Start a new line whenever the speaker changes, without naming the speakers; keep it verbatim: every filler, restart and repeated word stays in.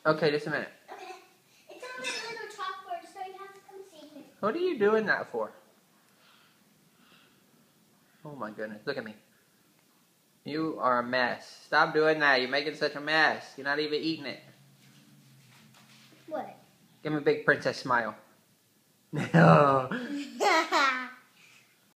Okay, just a minute.
Okay. It's on my little chalkboard, so you have to come see me.
What are you doing that for? Oh my goodness, look at me. You are a mess. Stop doing that. You're making such a mess. You're not even eating it.
What?
Give me a big princess smile. No.